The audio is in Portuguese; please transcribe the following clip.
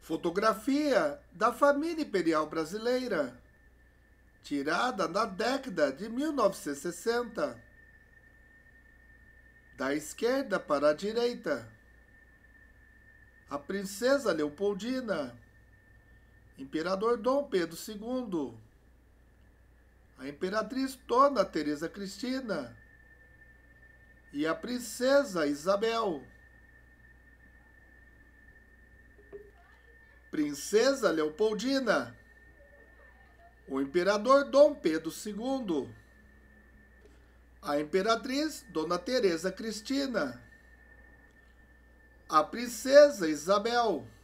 Fotografia da família imperial brasileira, tirada na década de 1960. Da esquerda para a direita, a princesa Leopoldina, imperador Dom Pedro II, a imperatriz Dona Teresa Cristina e a princesa Isabel. Princesa Leopoldina, o imperador Dom Pedro II, a imperatriz Dona Teresa Cristina, a princesa Isabel.